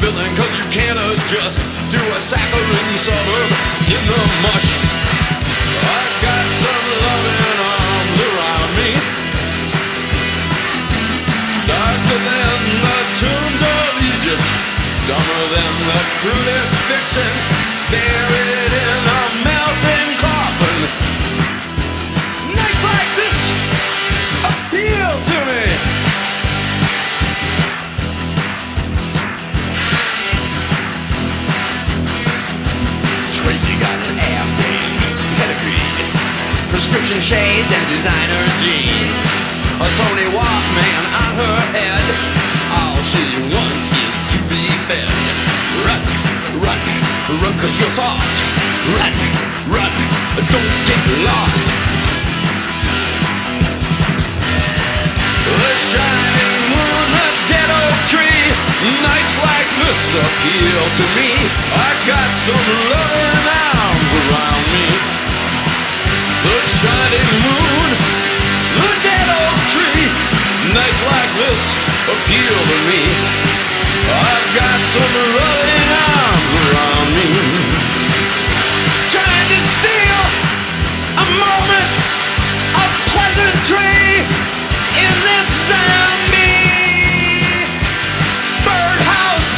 feeling, cause you can't adjust to a saccharine suburb in the mush. I got some loving arms around me, darker than the tombs of Egypt, dumber than the crudest fiction, buried in a melting coffin. Nights like this appeal to me. Tracy got an Afghan pedigree, prescription shades and designer jeans, a Sony Walkman on her head. All she wants is to be fed. Run, run, run, cause you're soft. Run, run, don't get lost. The shining moon, the dead oak tree, nights like this appeal to me. I got some loving arms around me. The shining moon, the dead oak tree, nights like this appeal to me. I've got some loving arms around me, trying to steal a moment of pleasantry in this zombie birdhouse.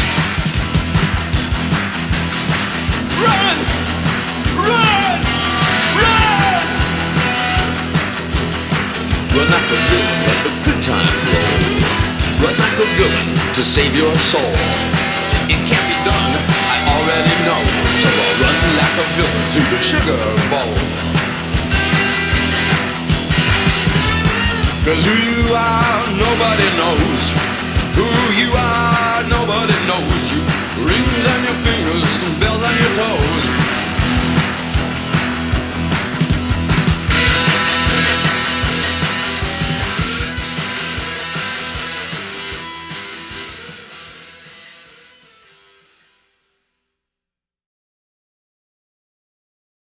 Run, run, run. Run like a villain, let the good time roll. Run like a villain to save your soul. It can't be done, I already know. So I'll run like a villain to the sugar bowl. Cause who you are, nobody knows. Who you are, nobody knows you. Rings on your